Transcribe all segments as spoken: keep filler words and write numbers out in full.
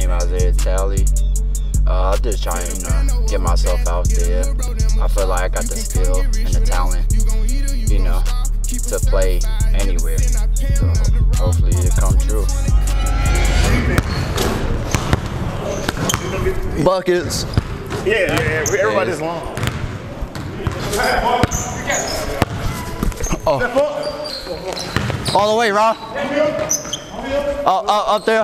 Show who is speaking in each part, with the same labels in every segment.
Speaker 1: name Isaiah Talley. Uh, I'm just trying to, you know, get myself out there. I feel like I got the skill and the talent, you know, to play anywhere. So hopefully it come true.
Speaker 2: Buckets.
Speaker 3: Yeah, yeah, everybody's long.
Speaker 2: Oh. All the way, Ron. Oh, oh, up there.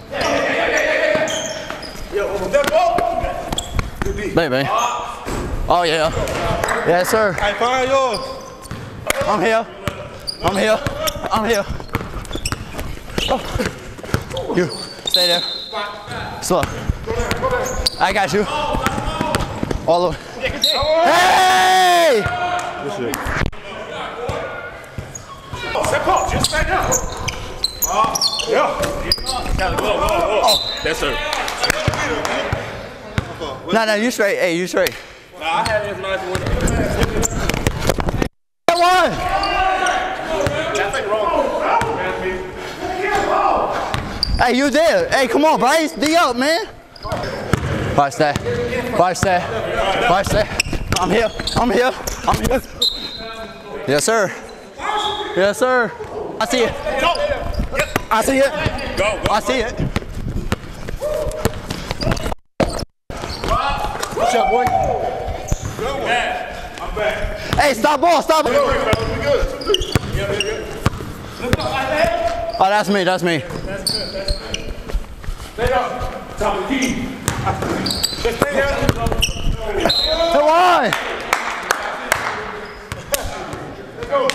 Speaker 2: Baby. Oh, yeah. Yes, sir.
Speaker 3: Hey, fire yours.
Speaker 2: I'm here. I'm here. I'm here. Oh. You, stay there. Slow. I got you. All the way. Hey!
Speaker 3: Step up, just stand up. Uh, yeah. Gotta go, go, go. Oh. That's her.
Speaker 2: No, no, you straight. Hey, you straight.
Speaker 3: Nah, I had this nice one.
Speaker 2: Come on!
Speaker 3: That's like wrong.
Speaker 2: Hey, you there. Hey, come on, Bryce. D up, man. Watch that. Watch that. Watch that. I'm here. I'm here. I'm here. Yes, sir. Yes, sir. I see it.
Speaker 3: Go.
Speaker 2: I see it.
Speaker 3: Go, go.
Speaker 2: I see it.
Speaker 3: What's up, boy? Good one. I'm back.
Speaker 2: Hey, stop ball. Stop.
Speaker 3: We good. Yeah, we good.
Speaker 2: Oh, that's me. That's me.
Speaker 3: That's good. That's good. Stay up. Top of the key. Just stay there.
Speaker 2: Come on.
Speaker 3: Let's go.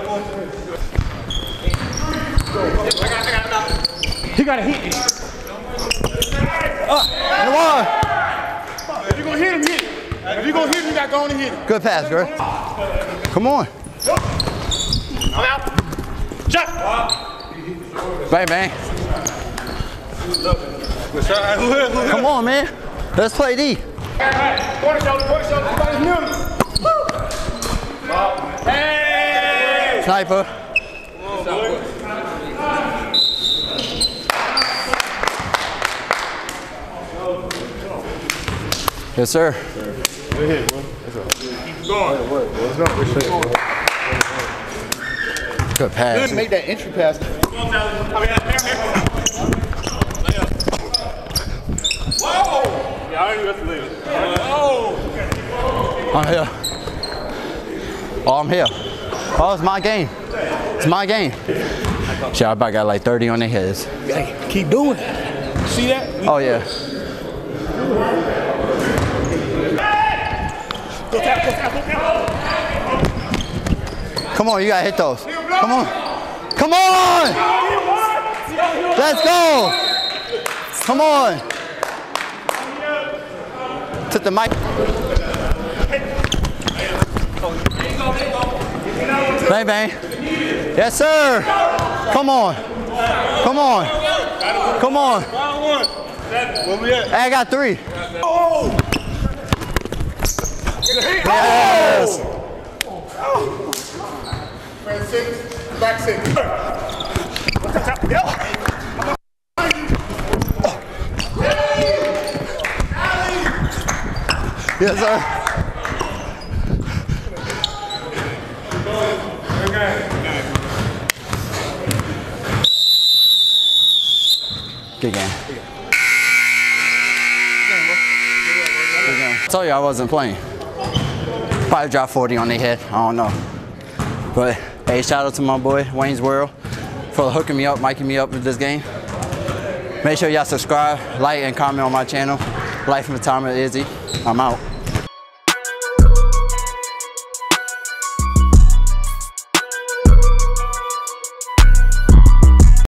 Speaker 3: He got to hit me.
Speaker 2: Uh, come on.
Speaker 3: If you're going to hit him, hit him. If you're going to hit him, you got to go on and hit him.
Speaker 2: Good pass, girl. Come on.
Speaker 3: I'm out. Shot.
Speaker 2: Bang, bang. Come on, man. Let's play D.
Speaker 3: Quarter shoulder, quarter shoulder. Everybody's middle. Hey!
Speaker 2: Sniper. Yes, sir.
Speaker 3: Good hit, bro. Let's go. Keep going. Let's go.
Speaker 2: Good pass.
Speaker 3: Good. Make that entry pass. Whoa! Yeah, I already got to leave. Oh!
Speaker 2: I'm here. Oh, I'm here. Oh, it's my game. It's my game. Shit, I about got like thirty on their heads.
Speaker 3: Hey, keep doing it. See that?
Speaker 2: Oh, yeah.
Speaker 3: Go tap, go tap, go tap.
Speaker 2: Come on, you gotta hit those. Come on. Come on! Let's go! Come on! Took the mic. Bang, bang. Yes, sir. Come on. Come on. Come on. Hey, I got three. Yes.
Speaker 3: Front six, back six.
Speaker 2: Yes, sir. Good game. Good game. I told you I wasn't playing. Probably dropped forty on their head. I don't know. But hey, shout out to my boy Wayne's World for hooking me up, miking me up with this game. Make sure y'all subscribe, like, and comment on my channel. Life from the Time of Izzy. I'm out.